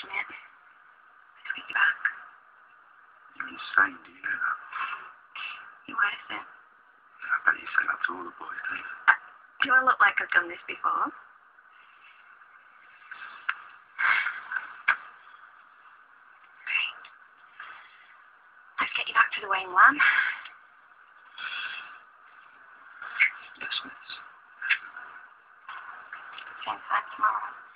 pushing it. Let's get you back. You're insane, do you know that? You're worth it. Yeah, I bet you say that to all the boys, don't you? Do I look like I've done this before? Okay. Let's get you back to the Wayne Lamb. Yes, miss. Same time tomorrow.